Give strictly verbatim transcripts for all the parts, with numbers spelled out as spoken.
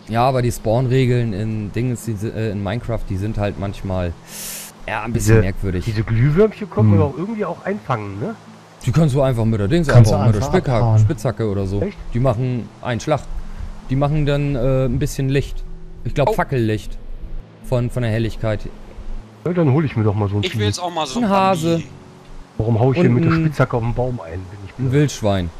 Ja, aber die Spawn-Regeln in Dingens, die, äh, in Minecraft, die sind halt manchmal ja, ein bisschen diese, merkwürdig. Diese Glühwürmchen können Hm. wir auch irgendwie auch einfangen, ne? Die kannst du einfach mit der Dings, Kannst einfach du mit der einfach Spitzhacke, abhauen. Spitzhacke oder so. Echt? Die machen einen Schlag. Die machen dann äh, ein bisschen Licht. Ich glaube Oh. Fackellicht. Von, von der Helligkeit. Ja, dann hole ich mir doch mal so ein Ich will Vieh. jetzt auch mal so Ein ein Hase. Bambi. Warum hau ich Und hier mit der ein- Spitzhacke auf den Baum ein? Bin ich Ein blöd. Wildschwein.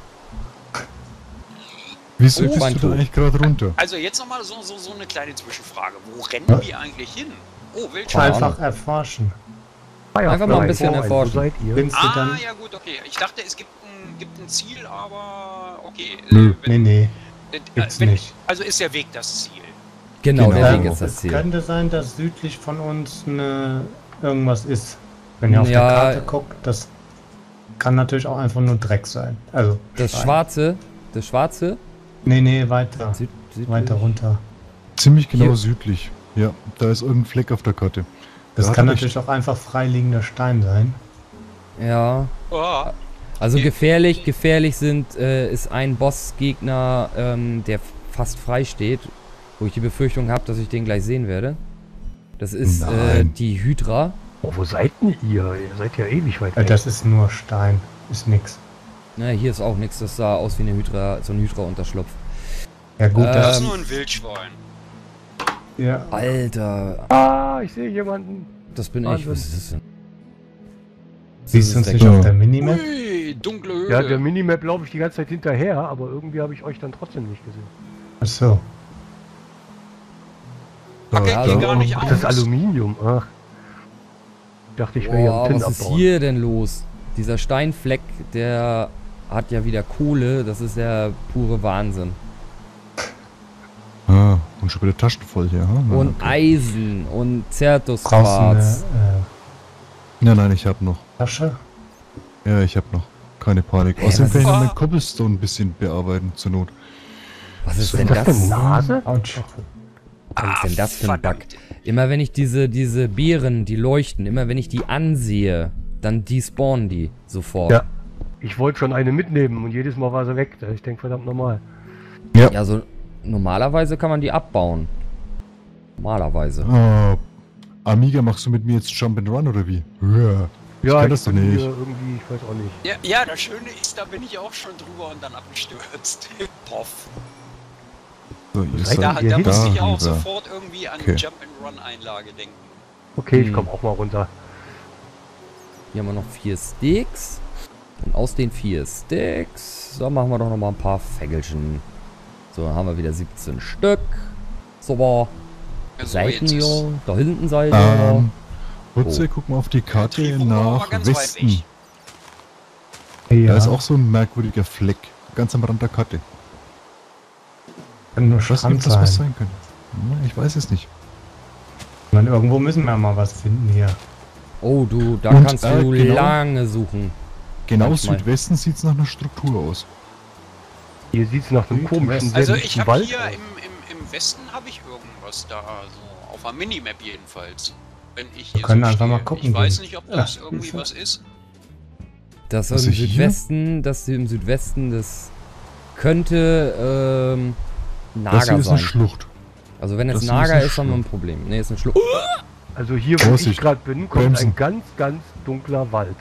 Wieso Oh, bist mein du da Tod. eigentlich gerade runter? Also jetzt nochmal so, so, so eine kleine Zwischenfrage. Wo rennen Ja. wir eigentlich hin? Oh, Wildschwein. Keine Einfach erforschen. Firefly, Einfach mal ein bisschen Freund, erforschen. Wo seid ihr? Findest du Ah, dann... ja gut, okay. Ich dachte, es gibt ein, gibt ein Ziel, aber okay. Nö. Äh, Nee, wenn, nee, äh, gibt's wenn, nicht. Also ist der Weg das Ziel. Genau, der Genau. Weg ist das Es Ziel. könnte sein, dass südlich von uns eine irgendwas ist. Wenn ihr auf Ja. der Karte guckt, das kann natürlich auch einfach nur Dreck sein. Also Das Stein. Schwarze, das Schwarze, Nee, nee, weiter. Süd, südlich. Weiter runter. Ziemlich genau Hier. südlich. Ja, da ist irgendein Fleck auf der Karte. Das Ja, kann hat er natürlich auch einfach freiliegender Stein sein. Ja. Oh, Also Hier. gefährlich, gefährlich sind, äh, ist ein Bossgegner, ähm, der fast frei steht, wo ich die Befürchtung habe, dass ich den gleich sehen werde. Das ist äh, Nein. die Hydra. Oh, wo seid denn ihr? Ihr seid ja ewig weit Äh, weg. das ist nur Stein. Ist nix. Ne, hier ist auch nichts, das sah aus wie eine Hydra, so ein Hydra-Unterschlupf. Ja gut, Äh, das das ist Ähm, nur ein Wildschwein. ja. Alter, Ah, ich sehe jemanden. das bin ich. Wahnsinn. Was ist das denn? Siehst du uns Das ist nicht weg. auf der Minimap? Ui, dunkle Höhle. Ja, der Minimap laufe ich die ganze Zeit hinterher, aber irgendwie habe ich euch dann trotzdem nicht gesehen. Achso. Pack ich Ja, hier so. gar nicht Ach, aus. das ist Aluminium. Ach. Ich dachte, ich wäre hier Boah, am was ist Tin abbauen. hier denn los? Dieser Steinfleck, der hat ja wieder Kohle, das ist der pure Wahnsinn. Ah, und schon wieder Taschen voll hier. Ha? Na, Und okay. Eisen und Brauchst du Zertusquarz. eine äh, Nein, nein, ich hab noch. Tasche? Ja, ich hab noch. Keine Panik. Hä, Außerdem was kann ich ist- noch mit Cobblestone ein bisschen bearbeiten, zur Not. Was ist Was denn ist das das? für eine Nase? Autsch. Was ist denn das für ein Bug? verdammt. Immer wenn ich diese, diese Beeren, die leuchten, immer wenn ich die ansehe, dann despawnen die sofort. Ja. Ich wollte schon eine mitnehmen und jedes Mal war sie weg. Ich denke, verdammt normal. Ja. Ja, so normalerweise kann man die abbauen. Normalerweise. Ah, Amiga, machst du mit mir jetzt Jump and Run oder wie? Ja. Ich Ja, kann das doch bin nicht. hier irgendwie, ich weiß auch nicht. Ja, ja, das Schöne ist, da bin ich auch schon drüber und dann abgestürzt. Poff. So, ihr seid Da, seid ihr da hin? musste ich auch rüber. sofort irgendwie an Okay. Jump-and-Run-Einlage denken. Okay, ich Hm. komme auch mal runter. Hier haben wir noch vier Sticks. Und aus den vier Sticks, so machen wir doch noch mal ein paar Fägelchen. So, dann haben wir wieder siebzehn Stück. Super. Also Seiten jetzt ist- hier. Da hinten Seiten. Ähm, Putze, Oh. guck mal auf die Karte Trifo war aber nach ganz weit Westen. weg. Ja, Da ist auch so ein merkwürdiger Fleck. Ganz am Rand der Karte. kann nur Ich weiß nicht, Strand ob das was sein. sein könnte. Ja, ich weiß es nicht. Ich meine, irgendwo müssen wir mal was finden hier. Oh, du, da Und, kannst äh, du genau. lange suchen. Genau Manchmal. Südwesten sieht es nach einer Struktur aus. Hier sieht es nach einem Südwest. komischen, sehr Also dichten ich habe Wald hier aus. im, im, im Westen habe ich irgendwas da, so auf der Minimap jedenfalls. Wenn ich Wir hier können so einfach stehe. mal gucken Ich weiß gehen. nicht, ob das Ja, irgendwie Hilfe. was ist. Das Was im hier? Südwesten, das im Südwesten, das könnte ähm, Das Nager hier ist sein. eine Schlucht. Also wenn es das hier ist Nager eine ist, haben wir ein Schlucht. Problem. Ne, ist eine Schlucht. Also hier, wo Vorsicht. ich gerade bin, kommt Bremsen. ein ganz, ganz dunkler Wald.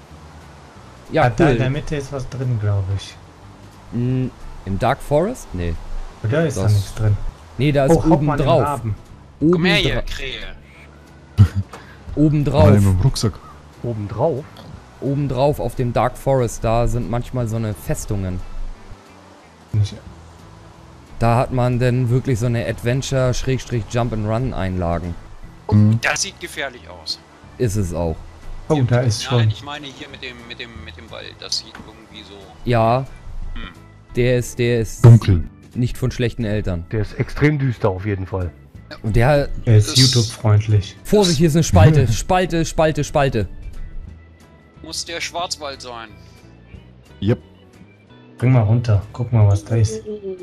Ja, Ah, da in der cool. Mitte ist was drin, glaube ich. Mm, Im Dark Forest? Nee. Oder ist da Das- nichts drin? Nee, da ist Oh, haut oben mal den drauf. Raben. Oben, Komm her hier, dra Krähe. oben Mal drauf. mit dem Rucksack. Obendrauf. Oben drauf auf dem Dark Forest, da sind manchmal so eine Festungen. Nicht- Da hat man denn wirklich so eine Adventure-Jump-and-Run-Einlagen. Mhm. Das sieht gefährlich aus. Ist es auch. Oh, Hier- da ist Nein, schon. ich meine hier mit dem, mit dem, mit dem Wald. Das sieht irgendwie so. Ja. Hm. Der ist, der ist Dunkel. nicht von schlechten Eltern. Der ist extrem düster auf jeden Fall. Und der... Er ist Das- YouTube-freundlich. Vorsicht, hier ist eine Spalte. Spalte, Spalte, Spalte. Muss der Schwarzwald sein. Yep. Bring mal runter. Guck mal, was da ist.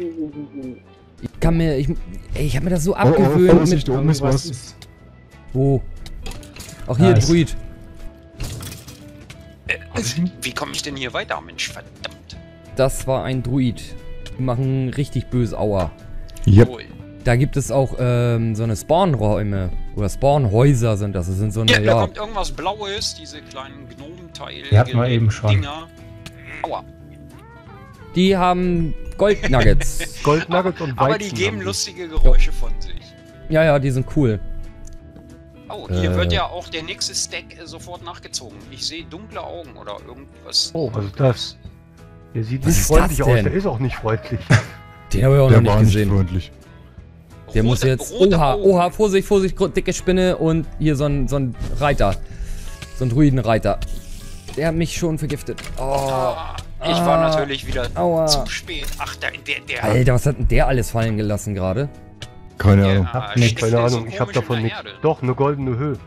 Ich kann mir... Ich, ey, ich hab mir das so oh, abgewöhnt Vorsicht, mit... da oben ist Irgendwas was. ist- Wo? Ach, hier, Da ist- Druid. Äh, wie komme ich denn hier weiter, Mensch? Verdammt. Das war ein Druid. Die machen richtig böse Aua. Yep. Cool. Da gibt es auch ähm, so eine Spawnräume. Oder Spawnhäuser sind das. Das sind so eine, Ja, da ja. kommt irgendwas Blaues, diese kleinen Gnomenteile. Die hatten wir eben schon. Dinger. Aua. Die haben Goldnuggets. Goldnuggets und Weizen. Aber die geben haben lustige Geräusche von sich. Ja, ja, die sind cool. Oh, hier Äh. wird ja auch der nächste Stack äh, sofort nachgezogen. Ich sehe dunkle Augen oder irgendwas. Oh, was ist das? Der sieht Was nicht ist freundlich das aus, denn? der ist auch nicht freundlich. Den habe ich auch Der noch war nicht nicht gesehen. freundlich. Der Rote- muss jetzt... rote Oha, Augen. oha, Vorsicht, Vorsicht, gro- dicke Spinne und hier so ein, so ein Reiter. So ein Druidenreiter. Der hat mich schon vergiftet. Oh, Ah, ich war Ah. natürlich wieder Aua. zu spät. Ach, der, der, der Alter, was hat denn der alles fallen gelassen gerade? Keine der, Ahnung. Hab äh, nicht, steckt Keine so Ahnung, ich hab komisch in davon der nichts. Erde. Doch, eine goldene Höhe.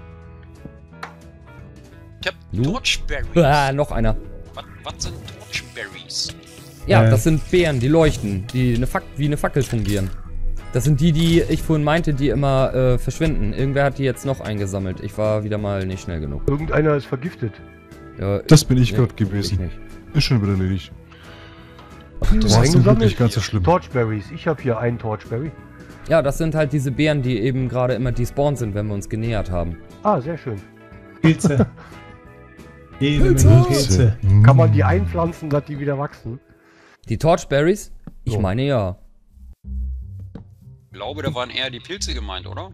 Ich hab Nu? Torchberries. Ah, noch einer. Was, was sind Torchberries? Ja, Äh. das sind Beeren, die leuchten, die eine Fac wie eine Fackel fungieren. Das sind die, die ich vorhin meinte, die immer äh, verschwinden. Irgendwer hat die jetzt noch eingesammelt. Ich war wieder mal nicht schnell genug. Irgendeiner ist vergiftet. Ja, Das bin ich nee, gerade ich gewesen. nicht. Ist schon wieder erledigt. Hast du Das war zum Glück eingesammelt? nicht ganz so schlimm. Torchberries. Ich habe hier einen Torchberry. Ja, das sind halt diese Beeren, die eben gerade immer despawned sind, wenn wir uns genähert haben. Ah, sehr schön. Pilze. Jede Pilze. Menge Pilze. Mm. Kann man die einpflanzen, dass die wieder wachsen? Die Torchberries? Ich So. meine ja. Ich glaube, da waren eher die Pilze gemeint, oder?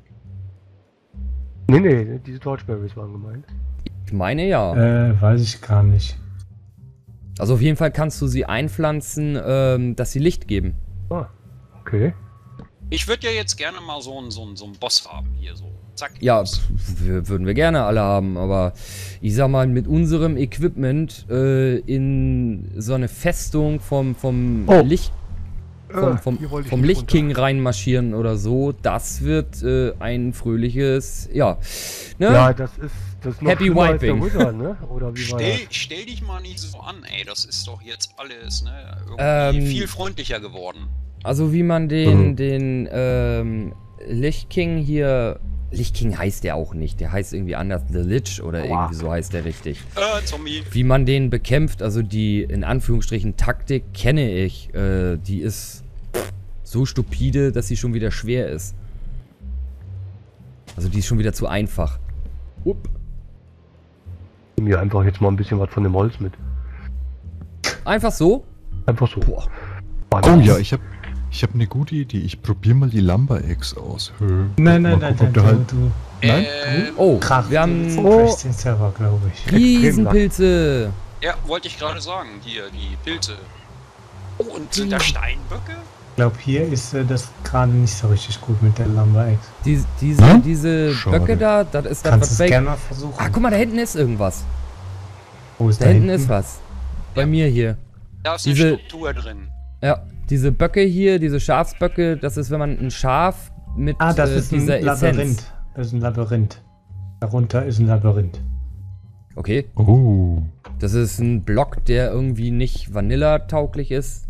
Nee, nee, diese Torchberries waren gemeint. Ich meine ja. Äh, weiß ich gar nicht. Also auf jeden Fall kannst du sie einpflanzen, ähm, dass sie Licht geben. Ah, okay. Ich würde ja jetzt gerne mal so einen so einen- so einen Boss haben hier so. Zack. Ja, Boss. pf, wir, würden wir gerne alle haben, aber ich sag mal, mit unserem Equipment äh, in so eine Festung vom, vom Oh. Licht, vom, Äh, vom, hier wollte ich vom nicht Lichtking reinmarschieren oder so, das wird äh, ein fröhliches, ja, ne? Ja, das ist das ist noch Happy schlimmer als der Wiping. Wizard, ne? Oder wie war Stell, das? stell dich mal nicht so an, ey. Das ist doch jetzt alles, ne? Irgendwie Ähm, viel freundlicher geworden. Also wie man den, Mhm. den ähm, Lichtking hier, Lichtking heißt der auch nicht, der heißt irgendwie anders, The Lich oder Aua. irgendwie so heißt der richtig. Äh, Zombie. Wie man den bekämpft, also die in Anführungsstrichen Taktik kenne ich, äh, die ist so stupide, dass sie schon wieder schwer ist. Also die ist schon wieder zu einfach. Upp. Nimm mir einfach jetzt mal ein bisschen was von dem Holz mit. Einfach so? Einfach so. Boah. Oh ja, ich hab, ich hab eine gute Idee. Ich probier mal die Lumber Eggs aus. Hö. Nein, Mal nein, nein, gucken, ob nein, der du, halt- du Nein? Äh, Oh, Kraft. wir haben Du Oh. crashst den Server, glaube ich. Riesenpilze. ja, wollte ich gerade sagen. Hier, die Pilze. Oh, und sind da Steinböcke? Ich glaube, hier ist äh, das gerade nicht so richtig gut mit der Lumber Eggs. Die, diese Hm? diese Schade. Böcke da, das ist das, Kannst was du es Fake. gerne mal versuchen. Ah, guck mal, da hinten ist irgendwas. Wo ist Da hinten ist was. Bei mir hier. Da ist eine Diese- Struktur drin. Ja, diese Böcke hier, diese Schafsböcke, das ist, wenn man ein Schaf mit Ah, das äh, ist ein dieser Labyrinth. Essenz. Das ist ein Labyrinth. Darunter ist ein Labyrinth. Okay, Oh. das ist ein Block, der irgendwie nicht Vanilla-tauglich ist.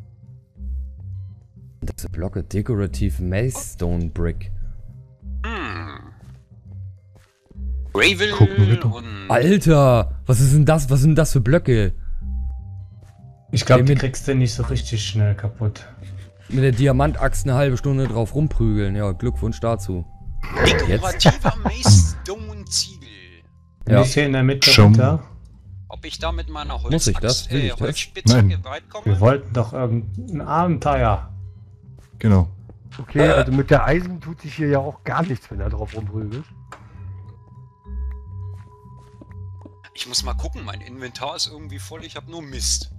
Das ist Blocke Decorative Maze Brick. Hm. Gravel Gucken wir doch. und... Alter, was ist denn das? Was sind das für Blöcke? Ich glaube, Okay, die mit- kriegst du nicht so richtig schnell kaputt. Mit der Diamantaxt eine halbe Stunde drauf rumprügeln. Ja, Glückwunsch dazu. Dekorativer Maze-Stone-Ziegel. Ja. Nicht hier in der Mitte Schon. runter. Ob ich da mit meiner Holz Muss ich das? Will ich das? Holzspitzhacke Nein. weit komme? Wir wollten doch irgendein Abenteuer. Genau. Okay, also mit der Eisen tut sich hier ja auch gar nichts, wenn er drauf rumprügelt. Ich muss mal gucken, mein Inventar ist irgendwie voll, ich habe nur Mist.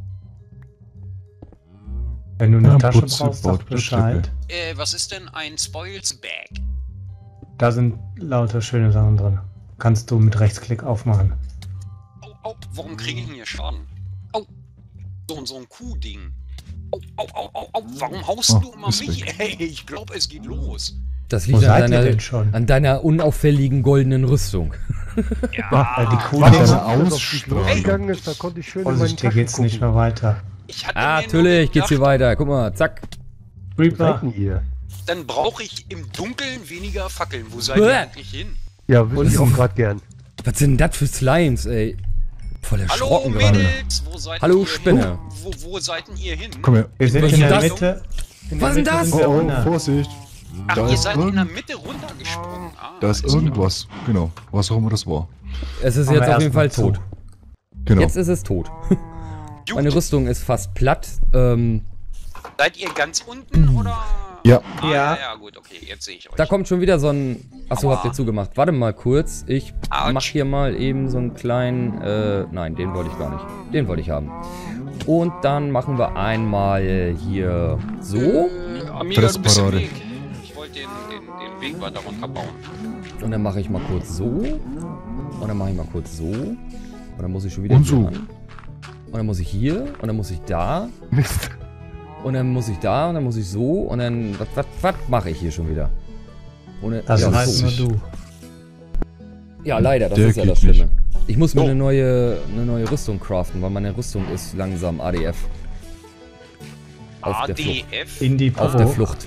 Wenn du eine Ja, Tasche Putze brauchst, sag baut Bescheid. Äh, was ist denn ein Spoils Bag? Da sind lauter schöne Sachen drin. Kannst du mit Rechtsklick aufmachen. Au, au, warum kriege ich denn hier Schaden? Au, so, so ein Kuhding. Au, au, au, au, au, warum haust Oh, du immer ist mich? weg. Ey, ich glaube, es geht los. Das Wo liegt an seid ihr deiner, denn schon? an deiner unauffälligen goldenen Rüstung. Ja, Äh, die Kuh Warte, diese als das auf dich Ausstrahlung. losgegangen ist, da konnte ich schön in meinen Vorsicht, hier Taschen geht's nicht gucken. mehr weiter. ich hatte Ah, mir nur natürlich geht's hier gedacht, weiter. Guck mal, zack. Wo seid Reaper, denn ihr? Dann brauche ich im Dunkeln weniger Fackeln. Wo seid ihr Bäh. eigentlich hin? Ja, Und- wüsste ich auch gerade gern. Was sind denn das für Slimes, ey? Voll Hallo erschrocken gerade. Mädels, wo seid Hallo, ihr Spinne. hin? Wo, wo seid denn ihr hin? Komm her. wir sind Was in ist der das? Mitte. In Was der denn Mitte das? sind wir Oh, oh, runter. Vorsicht. Ach, Da ihr ist seid in der irgend- Mitte runtergesprungen. Ah, Da ist alles klar. irgendwas. Genau. Was auch immer das war. Es ist Machen jetzt wir auf jeden Fall erstmal tot. zu. Genau. Jetzt ist es tot. Gut. Meine Rüstung ist fast platt. Ähm, Seid ihr ganz unten oder? Ja. Ah, ja. Ja. Ja, gut, okay, jetzt sehe ich euch. da kommt schon wieder so ein... Achso, Aua. habt ihr zugemacht. Warte mal kurz. Ich Autsch. mach hier mal eben so einen kleinen... Äh, nein, den wollte ich gar nicht. Den wollte ich haben. Und dann machen wir einmal hier so. Äh, Amiga, du bist im Fressparade. Weg. Ich wollte den, den, den Weg weiter runterbauen. Und dann mache ich mal kurz so. Und dann mache ich mal kurz so. Und dann muss ich schon wieder Und hier so. ran. Und dann muss ich hier. Und dann muss ich da. Mist. Und dann muss ich da. Und dann muss ich so. Und dann... Was, was, was mache ich hier schon wieder? Ohne, Das ja, weißt so. nur du. Ja, leider, das Der ist ja geht das Schlimme. nicht. Ich muss mir Oh. eine neue, eine neue Rüstung craften, weil meine Rüstung ist langsam A D F. Auf der Flucht. A D F? In die Auf der Pro. Flucht.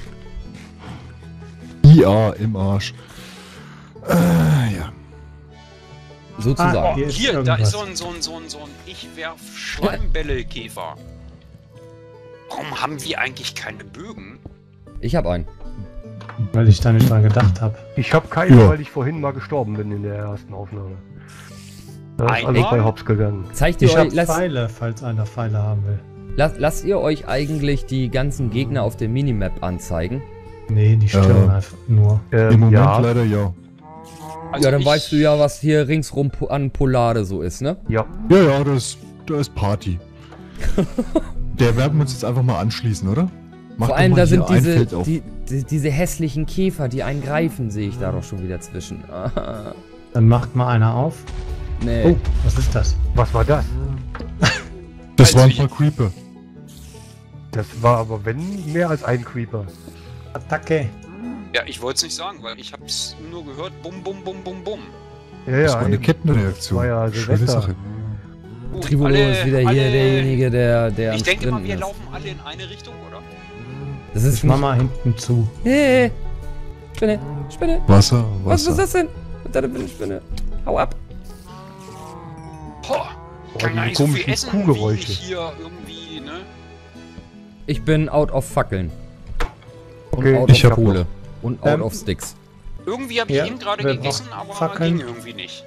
I A im Arsch. Äh, ja. Sozusagen. Ah, Oh, Hier ist hier, da irgendwas. ist so ein, so ein, so ein, so ein Ich werf Schleimbälle-Käfer. Warum haben wir eigentlich keine Bögen? Ich habe einen. Weil ich da nicht dran gedacht habe. Ich habe keine, Ja. weil ich vorhin mal gestorben bin in der ersten Aufnahme. Da ist Einmal? alles bei Hops gegangen. Zeigt ihr Ich euch, habe lasst, Pfeile, falls einer Pfeile haben will. lasst, lasst ihr euch eigentlich die ganzen Gegner auf der Minimap anzeigen? Nee, die stören Äh. einfach nur. Ähm, Im Moment ja, leider ja. Also ja, dann ich- weißt du ja, was hier ringsrum po- an Polade so ist, ne? ja. Ja, ja, das, da ist Party. Der werden wir uns jetzt einfach mal anschließen, oder? Mach Vor doch allem, mal da hier sind ein diese, Feld auf. die, die, diese hässlichen Käfer, die einen greifen, sehe ich da doch schon wieder zwischen. Ah, Dann macht mal einer auf. nee. Oh, was ist das? Was war das? Das Also waren ein ich- paar Creeper. Das war aber wenn mehr als ein Creeper. Attacke. Ja, ich wollte es nicht sagen, weil ich hab's nur gehört, bum, bum, bum, bum, bum. Ja, Das ja. war eine eben. Kettenreaktion. War ja Schöne Silvester. Sache. Gut, Trivolo alle- ist wieder hier alle- derjenige, der, der Ich am denke mal, Sprinten wir ist. laufen alle in eine Richtung, oder? Das ist Ich mach mal hinten zu. Nee. Spinne, Spinne. Wasser, Was, was Wasser. ist das denn? Und dann bin ich Spinne. Hau ab. Boah, Boah, kann gar diese nicht so viel komischen essen, wie Kuhgeräusche. ich hier irgendwie, ne? Ich bin out of Fackeln. Und Okay, out ich of hab Kohle. Und out Ähm, of Sticks. Irgendwie habe ich Ja, ihn gerade wer gegessen, braucht aber Fackeln? ging irgendwie nicht.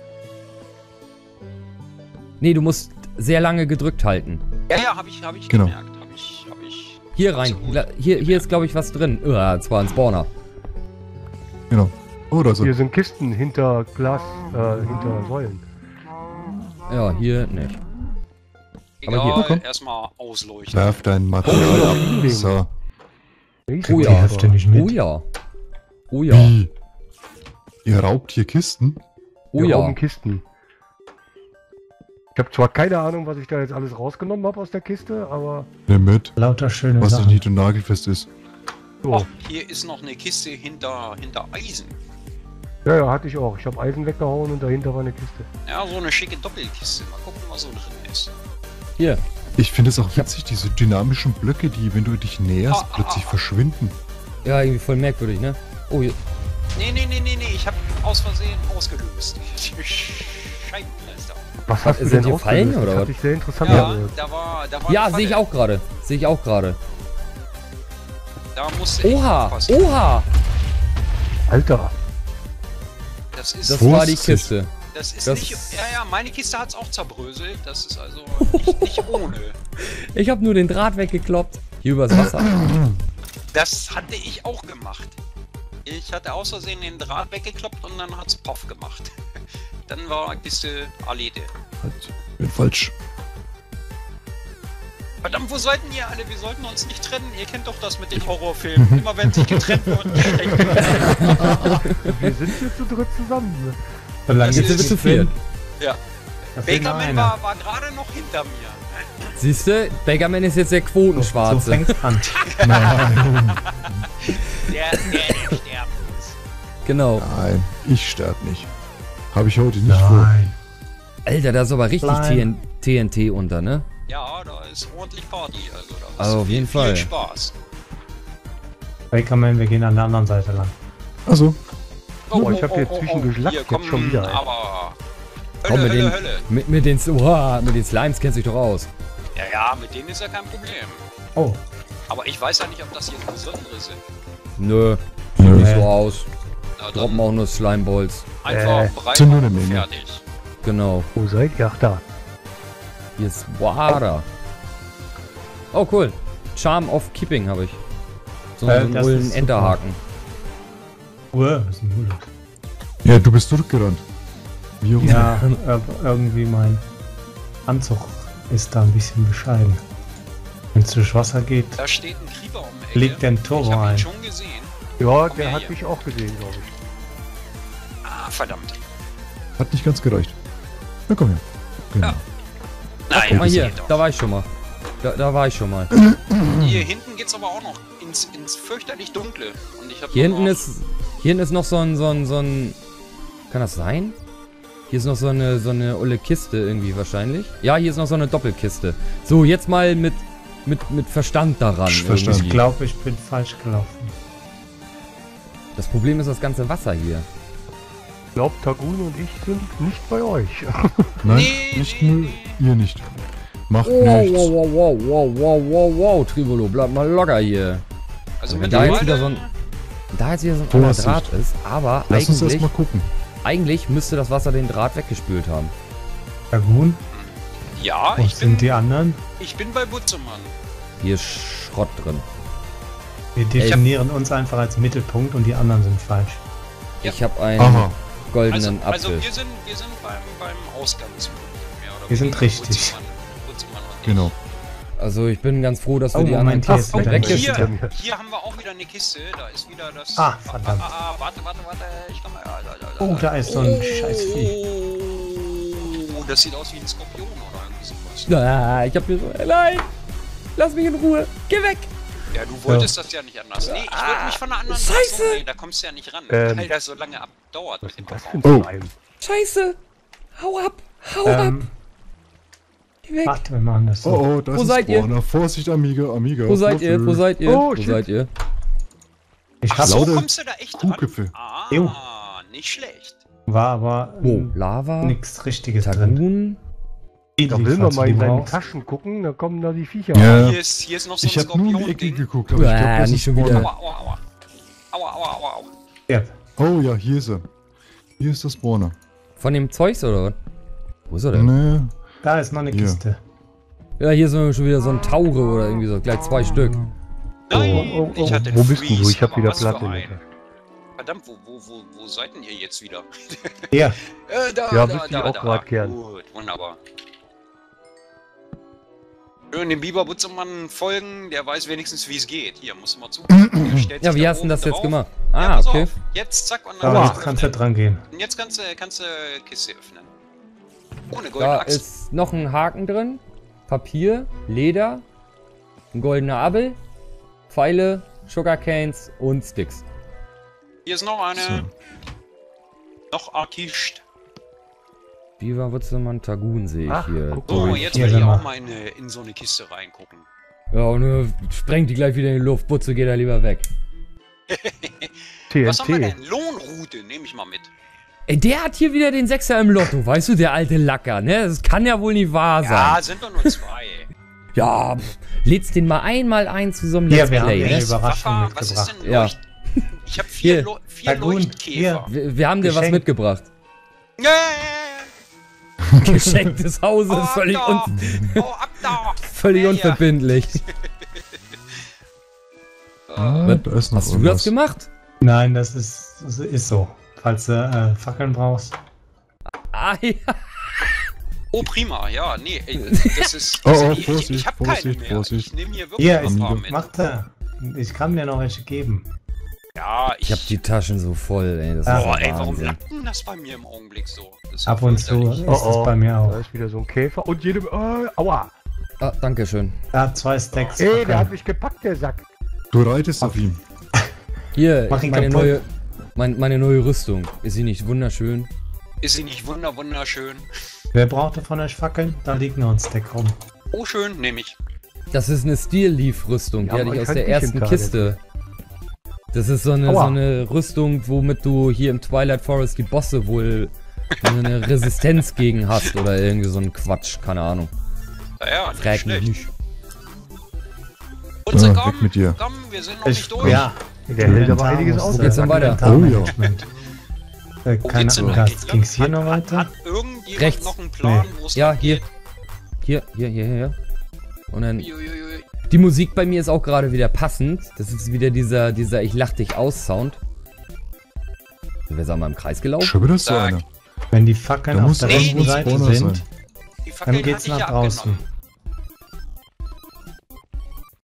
Nee, du musst sehr lange gedrückt halten. Ja, ja, habe ich, hab ich Genau. gemerkt. Habe ich, habe ich. Hier rein. Absolut. La- Hier, hier ist, glaube ich, was drin. Uh, zwar ein Spawner. Genau. Oder so. Hier sind Kisten hinter Glas, äh, hinter Säulen. Ja, hier nicht. Egal, Aber hier, komm. erstmal ausleuchten. Werf dein Material Oh, ab. ja. So. Oh Die ja. Hälfte nicht mit. Oh ja. Oh ja. Wie? Ihr raubt hier Kisten? Oh Wir ja. rauben Kisten. Ich habe zwar keine Ahnung, was ich da jetzt alles rausgenommen habe aus der Kiste, aber Nimm mit, Lauter schöne was nicht Sachen. nied- und nagelfest ist. so. Oh, hier ist noch eine Kiste hinter, hinter Eisen. Ja, ja, hatte ich auch. Ich habe Eisen weggehauen und dahinter war eine Kiste. Ja, so eine schicke Doppelkiste. Mal gucken, was so drin ist. Hier. Ich finde es auch witzig, diese dynamischen Blöcke, die, wenn du dich näherst, Ah, ah, plötzlich ah. verschwinden. Ja, irgendwie voll merkwürdig, ne? Oh, hier. Nee, nee, nee, nee, nee, ich habe aus Versehen ausgelöst. Scheibenkleister. Was hast du sind denn hier Fallen, ausgelöst? oder Das was? hat sich sehr interessant Ja, angehört. da war, da war Ja, eine sehe ich Falle. auch gerade. Sehe ich auch gerade. Da musste ich Oha. aufpassen. Oha. Alter, Das ist, Das Wo war ist die es? Kiste. das ist das- nicht. Ja, ja, meine Kiste hat's auch zerbröselt. Das ist also nicht, nicht ohne. Ich habe nur den Draht weggekloppt. Hier übers Wasser. Das hatte ich auch gemacht. Ich hatte aus Versehen den Draht weggekloppt und dann hat's Poff gemacht. Dann war Kiste erledigt. Halt, bin falsch. Verdammt, wo sollten ihr alle? Wir sollten uns nicht trennen. Ihr kennt doch das mit den Horrorfilmen. Immer wenn sich getrennt wird, schlecht. wir sind hier zu dritt zusammen. ne? Solange Das Jetzt sind ist- wir zu viert. Ja. Da fehlt noch Bakerman einer. war, war gerade noch hinter mir. Siehst du? Bakerman ist jetzt der So Quotenschwarze. fängt's an. Nein, Der, der, der sterben muss. Genau. nein, ich sterb nicht. Habe ich heute nicht vor. Alter, da ist aber richtig Klein. T N T unter, ne? Ja, da ist ordentlich Party. Also, da ist Also auf jeden viel, Fall. Viel Spaß. Bakerman, wir gehen an der anderen Seite lang. Also, Oh, ich hab hier zwischengeschlackt Hier jetzt kommen schon wieder, ey. aber... Komm, Hölle, mit Hölle, den, Hölle. mit, mit den, oha, mit den Slimes kennst du dich doch aus. Ja, ja, mit denen ist ja kein Problem. Oh, Aber ich weiß ja nicht, ob das hier besondere sind. Nö, sieht Nö. nicht so aus. Na, dann Droppen auch nur Slimeballs. einfach Äh, breit sind nur eine und Menge. fertig. Genau. Wo seid ihr? Ach, da. Hier ist Water. Oh, cool. Charm of Keeping habe ich. So, Äh, so einen das ollen ist super. Enterhaken. Uhr, was ist denn nur los? Ja, du bist zurückgerannt. Wie auch immer. Ja, ir- irgendwie mein Anzug ist da ein bisschen bescheiden. Wenn es durch Wasser geht, Da steht ein Krieger um die Ecke. legt der ein Ich Toro habe ihn ein. schon gesehen. Ja, Komm der her hat hier. mich auch gesehen, glaube ich. Ah, verdammt. Hat nicht ganz gereicht. Na komm her. Genau. Ja. Nein, Guck mal das hier, geht doch. da war ich schon mal. Da, da war ich schon mal. Hier hinten geht's aber auch noch ins, ins fürchterlich Dunkle. Und ich hab Hier noch hinten mal- ist, hier hinten ist noch so ein, so ein, so ein, kann das sein? Hier ist noch so eine, so eine olle Kiste irgendwie wahrscheinlich. Ja, hier ist noch so eine Doppelkiste. So, jetzt mal mit, mit, mit Verstand daran. Verstand. irgendwie. Ich glaube, ich bin falsch gelaufen. Das Problem ist das ganze Wasser hier. Ich glaube, Tagun und ich sind nicht bei euch. Nein, Nee, nicht nee, nur. Ihr nicht. Macht Wow, nichts. wow, wow, wow, wow, wow, wow, wow, Trivolo, bleib mal locker hier. Also Wenn da jetzt wieder mittlerweile- so ein, da jetzt wieder so ein alter Vorsicht. Draht ist, aber Lass uns eigentlich, erst mal gucken. eigentlich müsste das Wasser den Draht weggespült haben. Lagun, Ja, wo ich sind bin, die anderen? ich bin bei Butzemann. Hier ist Schrott drin. Wir definieren uns einfach als Mittelpunkt und die anderen sind falsch. Ja. Ich habe einen Aha. goldenen Also, also Apfel. wir sind, wir sind beim, beim Ausgangspunkt. Mehr oder Wir sind weniger. richtig. Butzemann, Butzemann und ich. Genau. Also ich bin ganz froh, dass wir Oh, die Moment, anderen hier ist Tasten wieder weg ein ist. Kiste. Hier, hier haben wir auch wieder eine Kiste. Da ist wieder das. Ah, verdammt. Ah, ah, ah, warte, warte, warte. Ich komm mal. Ah, da, da, Oh, da ist so ein scheiß Vieh. Oh, das sieht aus wie ein Skorpion oder irgendwie sowas. Ah, ich hab hier so. Nein! Lass mich in Ruhe! Geh weg! Ja, du wolltest das ja nicht anders. Nee, ich wollte mich von einer anderen Scheiße! Ach so, nee, da kommst du ja nicht ran, Ähm, weil das so lange abdauert mit dem Was für Abbauen. ein Oh. Slime? Scheiße! Hau ab! Hau ab! Ähm, Geh weg! warte, wir machen das so. Oh, oh, da Wo ist seid ein ihr? Spawner. Vorsicht, Amiga, Amiga. Wo seid ihr? Wo Vorsicht. seid ihr? Oh, Wo shit. seid ihr? Ich Ach hab, so, Lauter kommst du da echt dran? Kuhköpfe. Ah, Jo. nicht schlecht. war aber Wo? ähm, Lava? nichts Richtiges drin. Tagun? Da will Falls man du mal die in seine brauchst. Taschen gucken, da kommen da die Viecher. Ja. Hier ist, hier ist noch so ein Ich habe nur in die Ecke Skorpion-Ding. geguckt, aber ich glaube, Ah, das nicht ist schon wieder. Spawner. Aua, aua, aua. Aua, aua, aua, aua. Ja, Oh ja, hier ist er. Hier ist der Spawner. Von dem Zeugs oder was? Wo ist er denn? Nee. da ist noch eine Hier. Kiste. Ja, hier ist schon wieder so ein Taure oder irgendwie so. Gleich zwei Stück. Nein, Oh, oh, oh, ich hatte wo einen bist denn du? Freeze, Ich hab aber wieder was für Platte in der einen. Tasche. Verdammt, wo, wo, wo, wo seid denn ihr jetzt wieder? Hier, Äh, da, Ja, da, wüsste ich da, auch da. grad gern. Gut, wunderbar. Schön dem Biber Butzemann folgen, der weiß wenigstens, wie es geht. Hier, muss mal zu. Der stellt Ja, sich wie da hast du denn oben das jetzt drauf. gemacht? Ja, Ah, pass okay. auf. Jetzt zack und dann aber kannst jetzt kannst du öffnen. dran gehen. Und jetzt kannst du, kannst du Kiste öffnen. Ohne Da goldene Axt. ist noch ein Haken drin. Papier, Leder, ein goldener Abel, Pfeile, Sugarcanes und Sticks. Hier ist noch eine. So. Noch Artist. Biber, Wurzelmann, Tagun sehe ich Ach, hier. guck So, mal. jetzt Hier will ich sind auch wir. mal in, eine- in so eine Kiste reingucken. Ja, und äh, sprengt die gleich wieder in die Luft. Butze, geht da lieber weg. Was haben wir T N T. denn? Lohnroute, nehme ich mal mit. Ey, der hat hier wieder den Sechser im Lotto. Weißt du, der alte Lacker, ne? Das kann ja wohl nicht wahr Ja, sein. sind doch nur zwei. Ja, pff, lädst den mal einmal ein zu so einem Hier, Let's wir haben Play, hier ne? eine Überraschung Papa, was ist mitgebracht. denn Ja. Leucht... Ich habe vier, Hier. Lo vier Lagun, Leuchtkäfer. Wir, wir haben dir was Geschenk. mitgebracht. Nee. Geschenk des Hauses, Oh, ab völlig, da. un Oh, ab da. völlig Ja, ja. unverbindlich. Ah, Was? da ist noch Hast du das irgendwas. gemacht? Nein, das ist, das ist so. Falls du äh, Fackeln brauchst. Ah, ja. Oh, prima, ja, nee, ey, das ist... Oh, das- oh, ich, ich, Vorsicht, ich hab keine Vorsicht, mehr. Vorsicht. Ich nehme hier wirklich Hier ein ist, paar mit. macht er. Ich kann dir noch welche geben. Ja, ich... Ich hab die Taschen so voll, ey. Das Ah. ist Boah, ja ey, warum Wahnsinn. lackt denn das bei mir im Augenblick so? Das ist ja Ab und zu fürchterlich. ist Oh, das oh. bei mir Da auch. ist wieder so ein Käfer und jedem. Äh, aua! Ah, danke schön. Er hat zwei Stacks. Ey, der Fackeln. hat mich gepackt, der Sack. Du reitest auf ihm. Hier, Mach ihn meine kaputt. neue, mein, meine neue Rüstung. Ist sie nicht wunderschön? Ist sie nicht wunder wunderschön? Wer brauchte von euch Fackeln? Da liegt noch ein Stack rum. Oh, schön, nehme ich. Das ist eine Steel Leaf Rüstung. Ja, Die hatte aber ich ich aus kann der nicht ersten im Kiste. Das ist so eine, Aua. so eine Rüstung, womit du hier im Twilight Forest die Bosse wohl eine Resistenz gegen hast oder irgendwie so ein Quatsch, keine Ahnung. Ja, ja, nicht Frag mich schlecht. nicht. Und Fritze, Ja, komm, weg mit dir. komm, wir sind noch Ich, nicht durch. ja, Der hält aber einiges aus. Wo geht's denn weiter? Inventarmanagement. Äh, Wo keine geht's denn Ahnung, eigentlich ging es hier lang? noch Hat- weiter? Hat irgendjemand Rechts. noch einen Plan, wo es Ja, lang hier. geht? Hier, hier, hier, hier. Und dann. Uiuiui. Die Musik bei mir ist auch gerade wieder passend. Das ist wieder dieser, dieser Ich lach dich aus Sound. Sind wir sagen mal im Kreis gelaufen? Schon wieder so Sag. einer. Wenn die Fackeln Da auf muss der nee, rechten nee, Seite Spawner sind, sein. Die Fackeln dann geht's hatte ich nach ja draußen. abgenommen.